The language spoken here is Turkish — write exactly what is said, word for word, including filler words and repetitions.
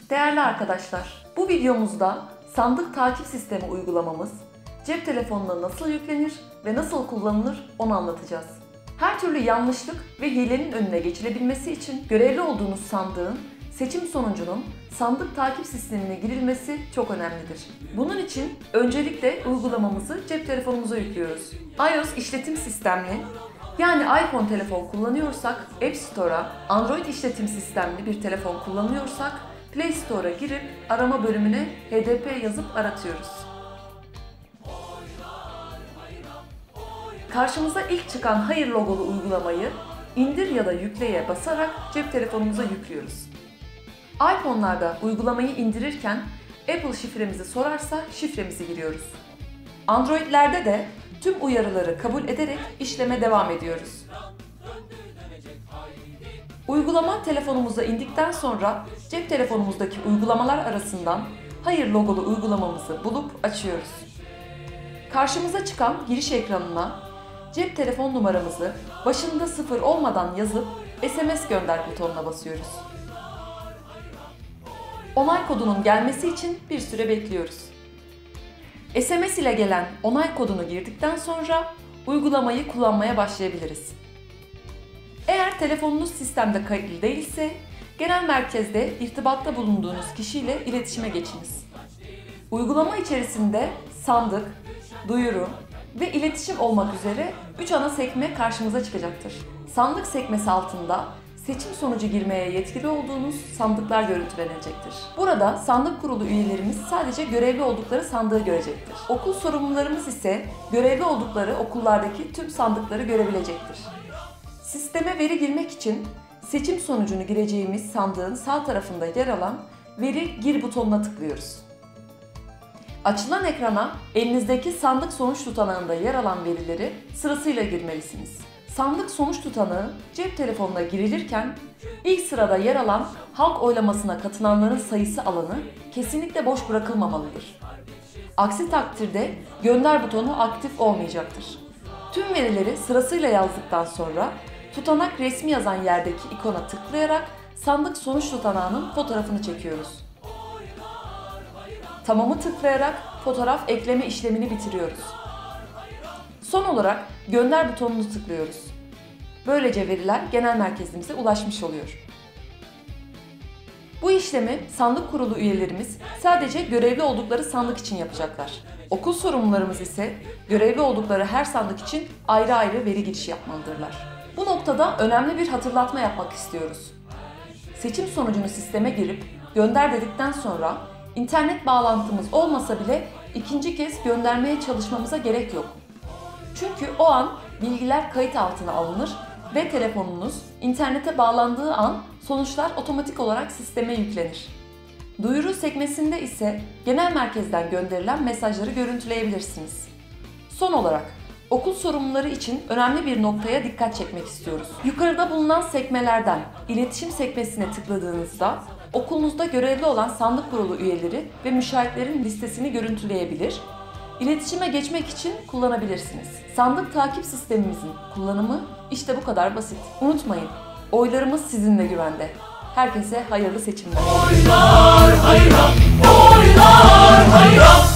Değerli arkadaşlar, bu videomuzda sandık takip sistemi uygulamamız cep telefonuna nasıl yüklenir ve nasıl kullanılır onu anlatacağız. Her türlü yanlışlık ve hilenin önüne geçilebilmesi için görevli olduğunuz sandığın seçim sonucunun sandık takip sistemine girilmesi çok önemlidir. Bunun için öncelikle uygulamamızı cep telefonumuza yüklüyoruz. iOS işletim sistemli, yani iPhone telefon kullanıyorsak App Store'a, Android işletim sistemli bir telefon kullanıyorsak Play Store'a girip arama bölümüne H D P yazıp aratıyoruz. Karşımıza ilk çıkan Hayır logolu uygulamayı indir ya da yükleye basarak cep telefonumuza yüklüyoruz. iPhone'larda uygulamayı indirirken Apple şifremizi sorarsa şifremizi giriyoruz. Android'lerde de tüm uyarıları kabul ederek işleme devam ediyoruz. Uygulama telefonumuza indikten sonra cep telefonumuzdaki uygulamalar arasından Hayır logolu uygulamamızı bulup açıyoruz. Karşımıza çıkan giriş ekranına cep telefon numaramızı başında sıfır olmadan yazıp S M S gönder butonuna basıyoruz. Onay kodunun gelmesi için bir süre bekliyoruz. S M S ile gelen onay kodunu girdikten sonra uygulamayı kullanmaya başlayabiliriz. Eğer telefonunuz sistemde kayıtlı değilse, genel merkezde irtibatta bulunduğunuz kişiyle iletişime geçiniz. Uygulama içerisinde sandık, duyuru ve iletişim olmak üzere üç ana sekme karşımıza çıkacaktır. Sandık sekmesi altında seçim sonucu girmeye yetkili olduğunuz sandıklar görüntülenecektir. Burada sandık kurulu üyelerimiz sadece görevli oldukları sandığı görecektir. Okul sorumlularımız ise görevli oldukları okullardaki tüm sandıkları görebilecektir. Sisteme veri girmek için seçim sonucunu gireceğimiz sandığın sağ tarafında yer alan Veri Gir butonuna tıklıyoruz. Açılan ekrana elinizdeki sandık sonuç tutanağında yer alan verileri sırasıyla girmelisiniz. Sandık sonuç tutanağı cep telefonuna girilirken ilk sırada yer alan halk oylamasına katılanların sayısı alanı kesinlikle boş bırakılmamalıdır. Aksi takdirde gönder butonu aktif olmayacaktır. Tüm verileri sırasıyla yazdıktan sonra tutanak resmi yazan yerdeki ikona tıklayarak sandık sonuç tutanağının fotoğrafını çekiyoruz. Tamamı tıklayarak fotoğraf ekleme işlemini bitiriyoruz. Son olarak gönder butonunu tıklıyoruz. Böylece veriler genel merkezimize ulaşmış oluyor. Bu işlemi sandık kurulu üyelerimiz sadece görevli oldukları sandık için yapacaklar. Okul sorumlularımız ise görevli oldukları her sandık için ayrı ayrı veri girişi yapmalıdırlar. Bu noktada önemli bir hatırlatma yapmak istiyoruz. Seçim sonucunu sisteme girip gönder dedikten sonra internet bağlantımız olmasa bile ikinci kez göndermeye çalışmamıza gerek yok. Çünkü o an bilgiler kayıt altına alınır ve telefonunuz internete bağlandığı an sonuçlar otomatik olarak sisteme yüklenir. Duyuru sekmesinde ise genel merkezden gönderilen mesajları görüntüleyebilirsiniz. Son olarak okul sorumluları için önemli bir noktaya dikkat çekmek istiyoruz. Yukarıda bulunan sekmelerden iletişim sekmesine tıkladığınızda okulunuzda görevli olan sandık kurulu üyeleri ve müşahitlerin listesini görüntüleyebilir, İletişime geçmek için kullanabilirsiniz. Sandık takip sistemimizin kullanımı işte bu kadar basit. Unutmayın, oylarımız sizinle güvende. Herkese hayırlı seçimler. Oylar hayra, oylar hayra.